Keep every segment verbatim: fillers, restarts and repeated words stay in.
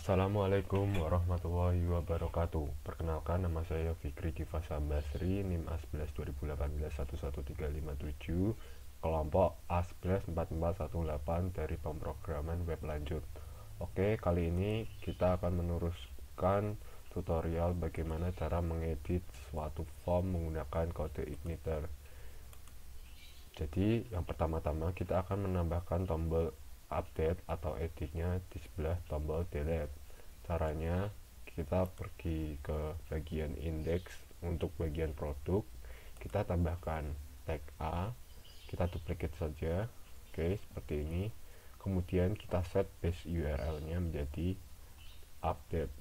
Assalamualaikum warahmatullahi wabarakatuh. Perkenalkan, nama saya Fikri Kifasa Basri, NIM A sebelas dua ribu delapan belas satu satu tiga lima tujuh, kelompok A sebelas empat empat satu delapan dari pemrograman web lanjut. Oke, kali ini kita akan meneruskan tutorial bagaimana cara mengedit suatu form menggunakan kode igniter. Jadi yang pertama-tama kita akan menambahkan tombol update atau editnya di sebelah tombol delete. Caranya kita pergi ke bagian index, untuk bagian produk kita tambahkan tag A, kita duplicate saja. Oke, seperti ini. Kemudian kita set base U R L nya menjadi update.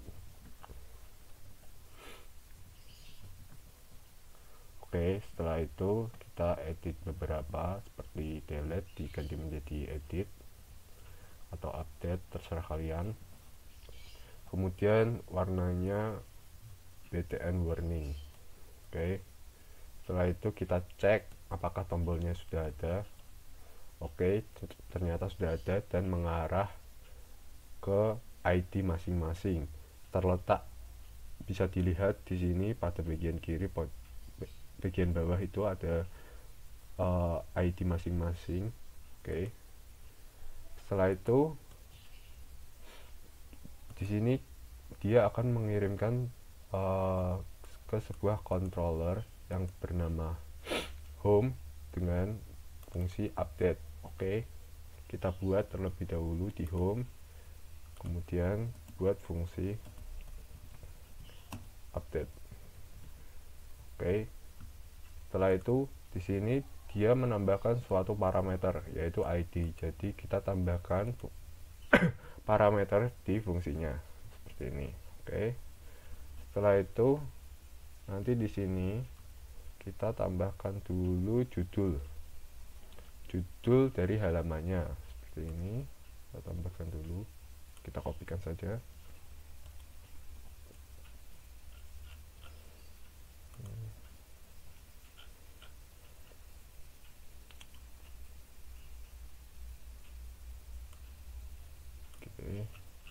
Oke, setelah itu kita edit beberapa, seperti delete diganti menjadi edit atau update, terserah kalian. Kemudian warnanya B T N warning. Oke, setelah itu kita cek apakah tombolnya sudah ada. Oke, ternyata sudah ada dan mengarah ke I D masing-masing. Terletak, bisa dilihat di sini pada bagian kiri, bagian bawah itu ada uh, I D masing-masing. Oke, setelah itu di sini dia akan mengirimkan uh, ke sebuah controller yang bernama home dengan fungsi update. Oke, kita buat terlebih dahulu di home, kemudian buat fungsi update. Oke, setelah itu di sini dia menambahkan suatu parameter yaitu I D. Jadi kita tambahkan parameter di fungsinya seperti ini. Oke, setelah itu nanti di sini kita tambahkan dulu judul judul dari halamannya seperti ini. Kita tambahkan dulu, kita kopikan saja. Oke,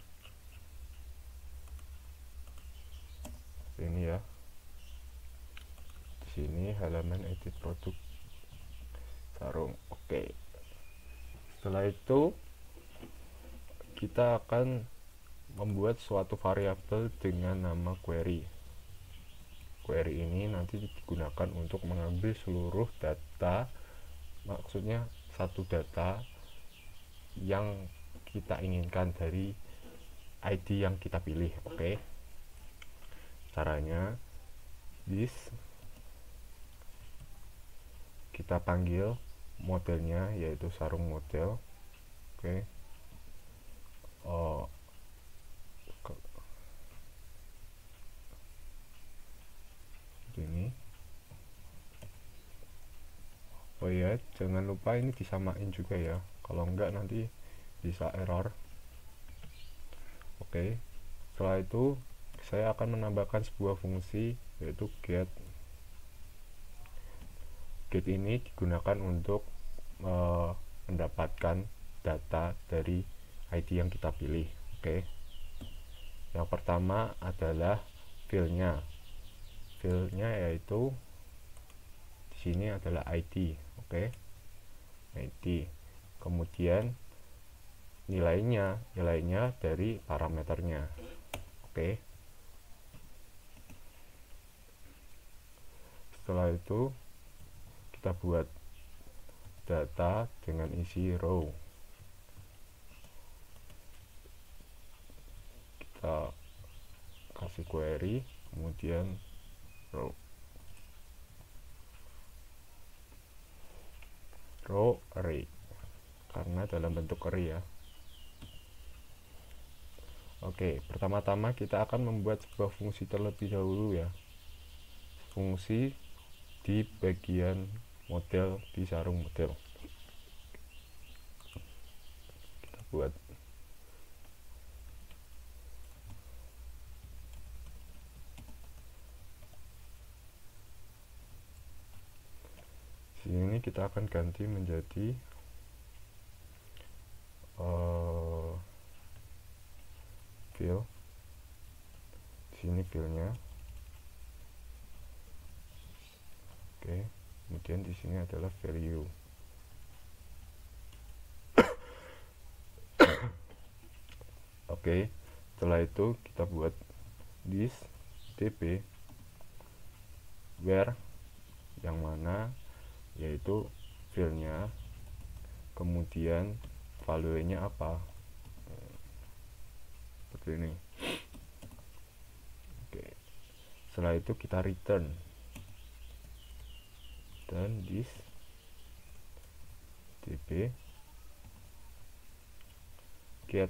ini ya, di sini halaman edit produk sarung. Oke, setelah itu kita akan membuat suatu variabel dengan nama query. Query ini nanti digunakan untuk mengambil seluruh data, maksudnya satu data yang kita inginkan dari I D yang kita pilih. Oke, caranya this, kita panggil modelnya yaitu sarung model. Oke, oh, ini. Oh ya, jangan lupa ini disamain juga ya, kalau enggak nanti bisa error. Oke, setelah itu saya akan menambahkan sebuah fungsi yaitu get. Get ini digunakan untuk uh, mendapatkan data dari I D yang kita pilih. Oke, yang pertama adalah filenya. Filenya yaitu di sini adalah I D. Oke, I D. Kemudian nilainya, nilainya dari parameternya. Oke, setelah itu kita buat data dengan isi row. Kita kasih query, kemudian row row array, karena dalam bentuk array ya. Oke, pertama-tama kita akan membuat sebuah fungsi terlebih dahulu ya, fungsi di bagian model, di sarung model. Kita buat sini, kita akan ganti menjadi uh, fill. Di sini fillnya. Oke, kemudian di sini adalah value. Oke, setelah itu kita buat this dp where, yang mana yaitu fillnya, kemudian value-nya apa, seperti ini. Oke, setelah itu kita return, dan this dp get.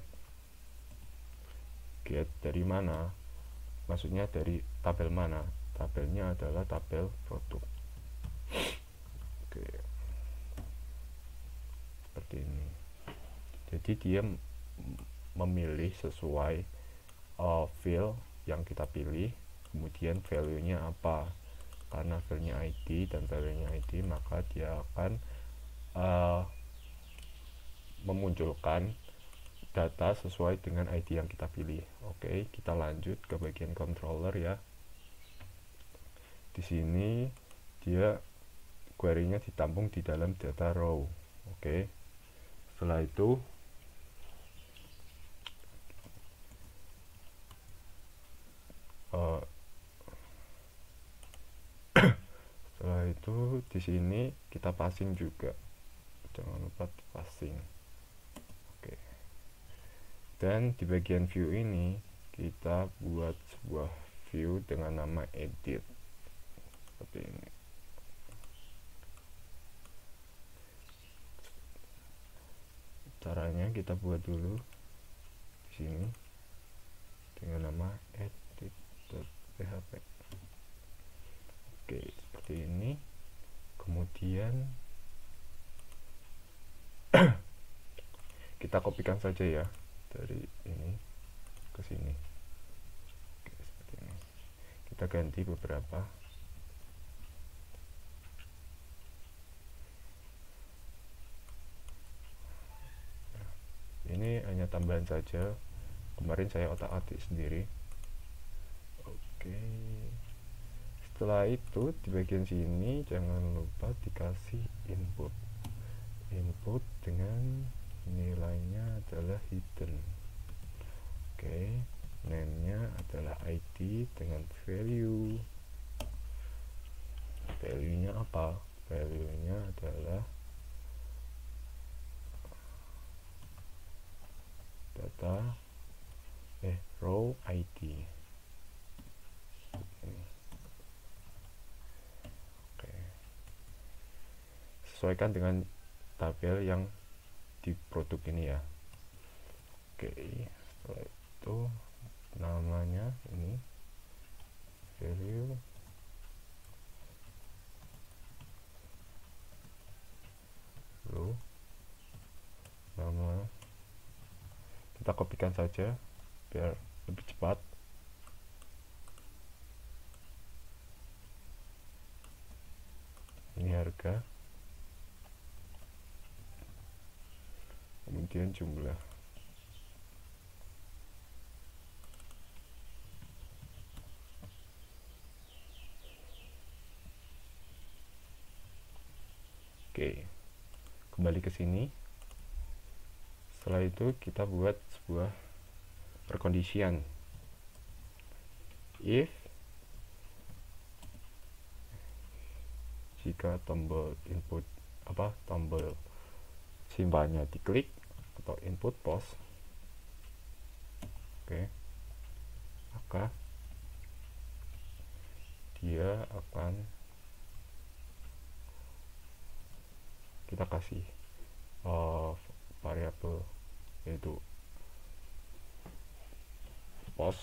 Get dari mana? Maksudnya dari tabel mana? Tabelnya adalah tabel produk. Oke, seperti ini. Jadi dia memilih sesuai uh, field yang kita pilih, kemudian value-nya apa. Karena value-nya I D dan value-nya I D, maka dia akan uh, memunculkan data sesuai dengan I D yang kita pilih. Oke, kita lanjut ke bagian controller ya. Di sini dia query-nya ditampung di dalam data row. Oke, setelah itu uh, setelah itu di sini kita passing juga, jangan lupa passing. Oke, dan di bagian view ini kita buat sebuah view dengan nama edit, seperti ini. Caranya kita buat dulu di sini dengan nama edit.php. Oke, seperti ini. Kemudian kita kopikan saja ya dari ini ke sini. Oke, seperti ini. Kita ganti beberapa. Ini hanya tambahan saja, kemarin saya otak-atik sendiri. Oke, setelah itu di bagian sini jangan lupa dikasih input input dengan nilainya adalah hidden. Oke, name nya adalah I D dengan value. Value nya apa? Value nya adalah data eh row I D. Ini. Oke, sesuaikan dengan tabel yang di produk ini ya. Oke, setelah itu namanya ini value lalu nama, kita kopikan saja biar lebih cepat. Ini harga, kemudian jumlah. Oke, kembali ke sini. Setelah itu kita buat sebuah perkondisian. If jika tombol input apa tombol simpannya diklik atau input post, oke, maka dia akan kita kasih uh, variabel yaitu post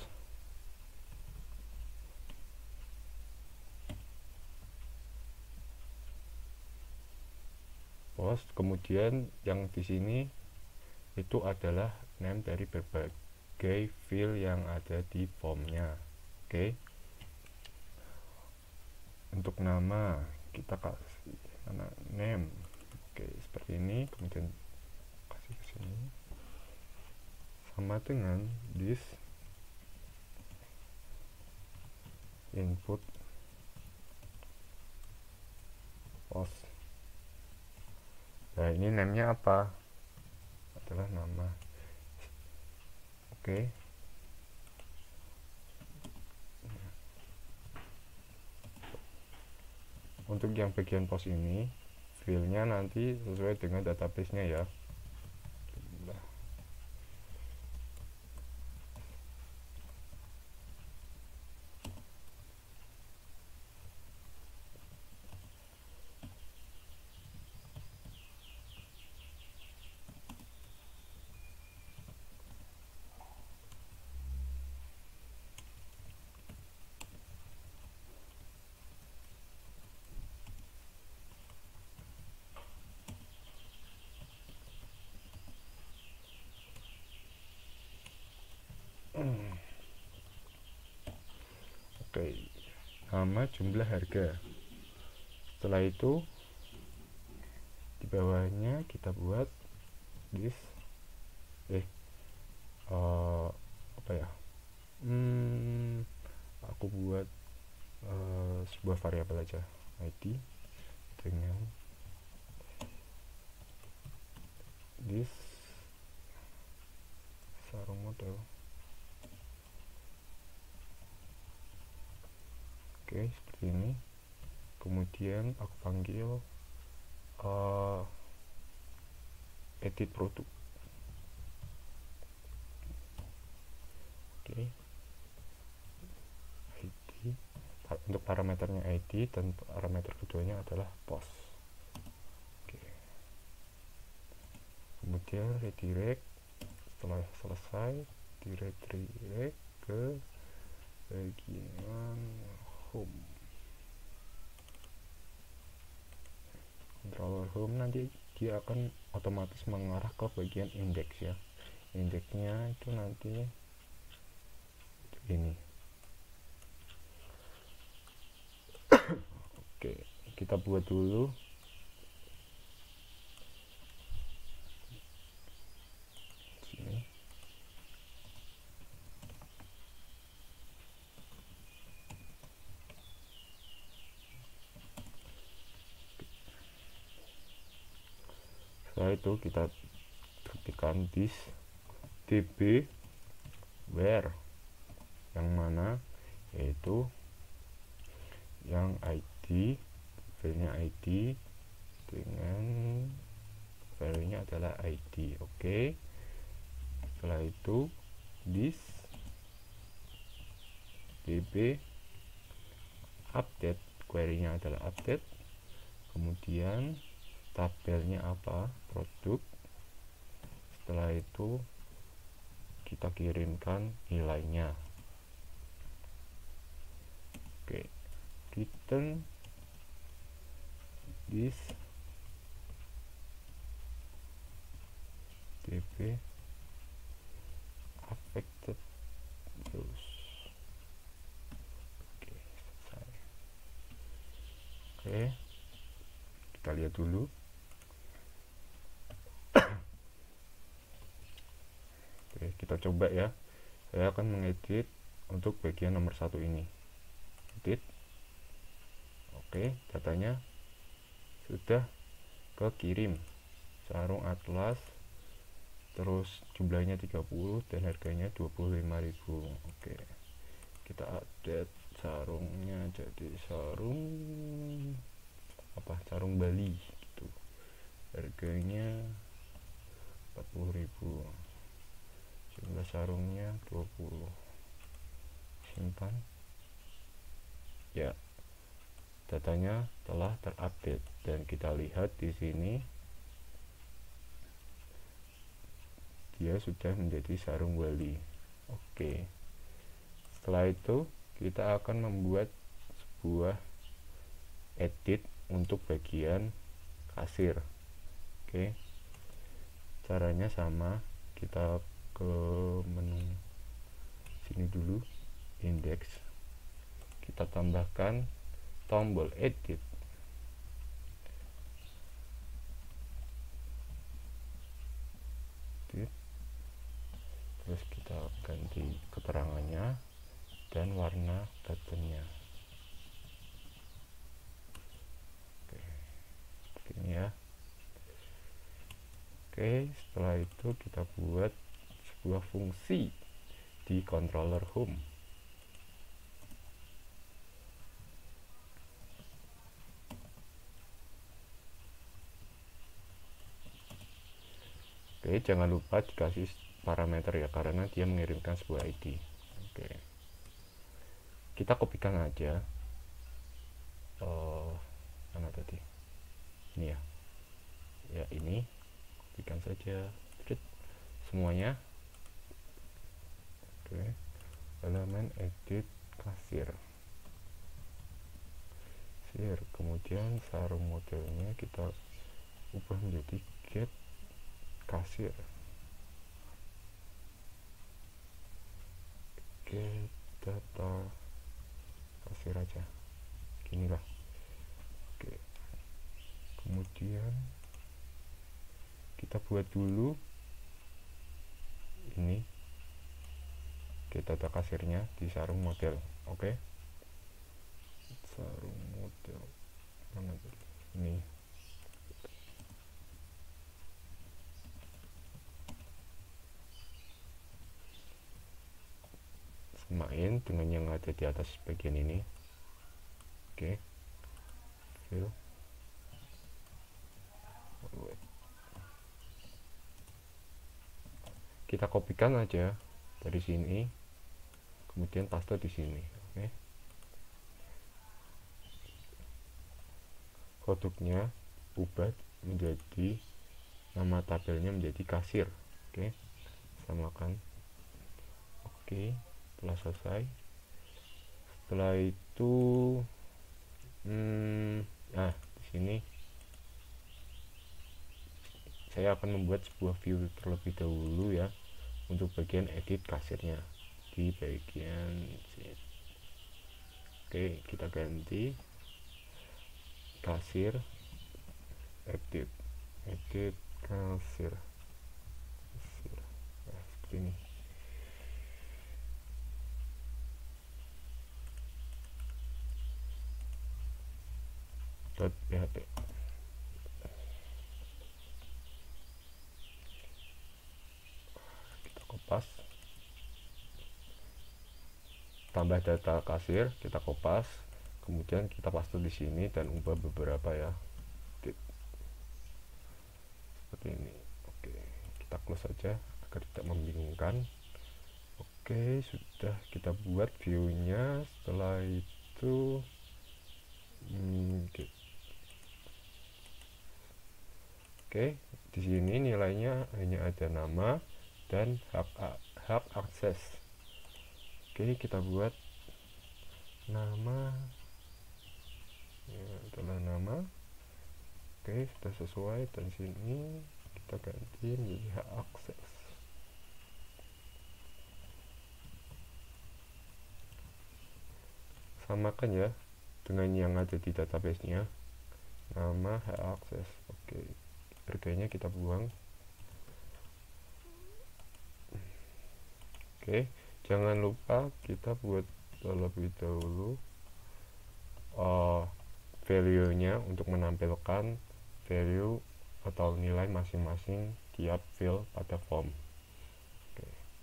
post kemudian yang di sini itu adalah name dari berbagai field yang ada di formnya. Oke, untuk nama kita kasih nama name. Oke, seperti ini, kemudian kasih ke sini sama dengan this input post. Nah, ini namanya apa? Adalah nama. Oke. Untuk yang bagian post ini, filenya nanti sesuai dengan database-nya ya. Oke, nama, jumlah, harga. Setelah itu di bawahnya kita buat this eh uh, apa ya hmm, aku buat uh, sebuah variabel aja, I D dengan this sarung model. Oke, seperti ini. Kemudian aku panggil uh, edit produk. Oke, I D untuk parameternya I D dan parameter keduanya adalah post. Oke, kemudian redirect. Setelah selesai, direct ke bagian home. Controller home nanti dia akan otomatis mengarah ke bagian index ya. Indeksnya itu nanti ini. Oke, kita buat dulu. Sini. Setelah itu kita ketikkan this db where, yang mana yaitu yang I D, filenya I D dengan value-nya adalah I D. Oke, setelah itu this db update, query-nya adalah update, kemudian tabelnya apa, produk. Setelah itu kita kirimkan nilainya. Oke, return this db affected use. Oke, selesai. Oke, kita lihat dulu. Oke, kita coba ya. Saya akan mengedit untuk bagian nomor satu ini. Edit. Oke, datanya sudah kekirim. Sarung atlas, terus jumlahnya tiga puluh dan harganya dua puluh lima ribu. Oke, kita update sarungnya jadi sarung apa, sarung Bali gitu. Harganya empat puluh ribu, jumlah sarungnya dua puluh. Simpan ya, datanya telah terupdate dan kita lihat di sini dia sudah menjadi sarung Bali. Oke, setelah itu kita akan membuat sebuah edit untuk bagian kasir. Oke, caranya sama, kita ke menu sini dulu, index, kita tambahkan tombol edit. Edit. Terus kita ganti keterangannya dan warna buttonnya. ini ya. Oke, setelah itu kita buat sebuah fungsi di controller home. Oke, jangan lupa dikasih parameter ya, karena dia mengirimkan sebuah I D. Oke, kita kopikan aja. Oh, mana tadi? Ini ya. Ya ini, kopikan saja. Semuanya. Oke, elemen edit kasir. Kasir. Kemudian sarung modelnya kita ubah menjadi get kasir. Get data kasir aja. Ginilah. Oke. Kemudian kita buat dulu ini get data kasirnya di sarung model. Oke. Sarung model mana tadi? Ini. Samain dengan yang ada di atas bagian ini. Oke. Fill. Kita kopikan aja dari sini, kemudian paste di sini. Oke. Produknya ubah menjadi nama tabelnya menjadi kasir. Oke, samakan. Oke, telah selesai. Setelah itu hmm, nah di sini saya akan membuat sebuah view terlebih dahulu ya, untuk bagian edit kasirnya di bagian sini. Oke, kita ganti kasir, edit edit kasir, kasir. Nah, seperti ini. .php. Kita kopas, tambah data kasir, kita kopas, kemudian kita paste di sini dan ubah beberapa ya, seperti ini. Oke, kita close saja agar tidak membingungkan. Oke, sudah kita buat view-nya. Setelah itu hmm, oke. Oke, di sini nilainya hanya ada nama dan hak hak akses. Oke, kita buat nama, ya, adalah nama. Oke, sudah sesuai, dan sini kita ganti menjadi hak akses. Samakan ya dengan yang ada di database-nya, nama hak akses. Oke, harganya kita buang. Oke, jangan lupa kita buat terlebih dahulu uh, value-nya untuk menampilkan value atau nilai masing-masing tiap field pada form. Oke.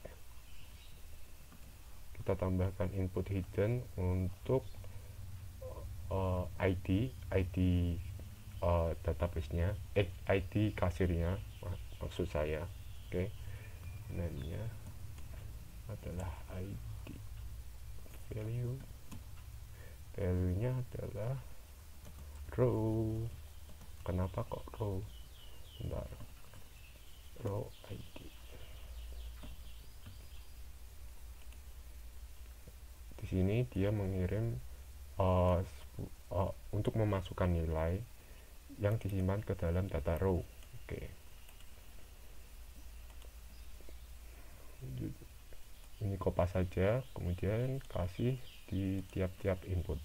Kita tambahkan input hidden untuk uh, I D I D uh, database-nya, eh I D kasirnya mak maksud saya. Oke, name-nya adalah I D, value value-nya adalah row. Kenapa kok row? Bentar, row I D. Di sini dia mengirim uh, uh, untuk memasukkan nilai yang disimpan ke dalam data row. Oke, ini kopas saja, kemudian kasih di tiap-tiap input.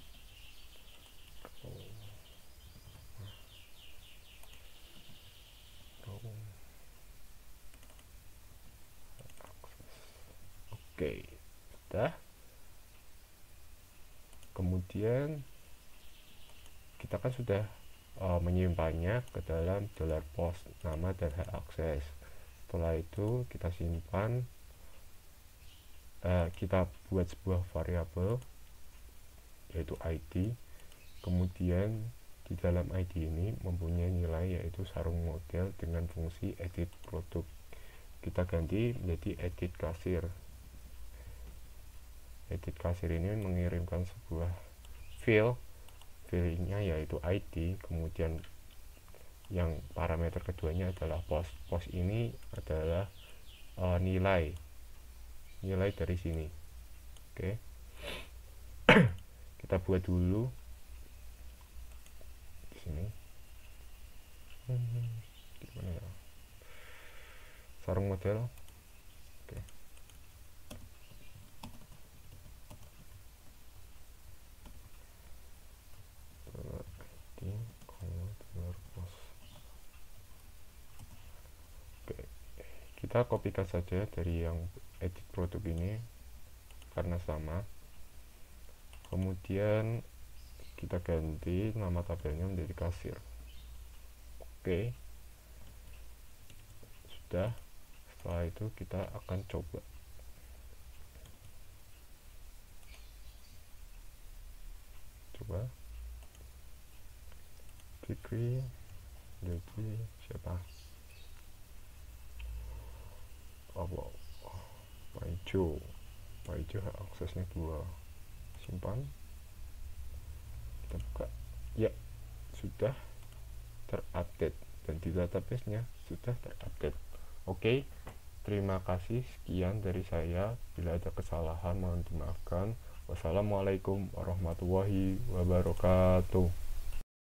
Oke, sudah. Kemudian kita kan sudah uh, menyimpannya ke dalam dollar post nama dan hak akses. Setelah itu kita simpan, uh, kita buat sebuah variabel yaitu I D, kemudian di dalam I D ini mempunyai nilai yaitu sarung model dengan fungsi edit produk. Kita ganti menjadi edit kasir. Edit kasir ini mengirimkan sebuah field, fieldnya yaitu I D, kemudian yang parameter keduanya adalah post. Post ini adalah uh, nilai nilai dari sini. Oke, kita buat dulu di sini. Hmm, gimana ya? Sarung model. Oke. Oke, kita kopikan saja dari yang edit produk ini karena sama. Kemudian kita ganti nama tabelnya menjadi kasir. Oke, sudah. Setelah itu kita akan coba. Coba Fikri jadi siapa? Oh, wow. Pak Ijo. Pak Ijo hak aksesnya dua. Simpan. Kita buka. Ya, sudah terupdate dan di database-nya sudah terupdate. Oke, terima kasih. Sekian dari saya. Bila ada kesalahan mohon dimaafkan. Wassalamualaikum warahmatullahi wabarakatuh.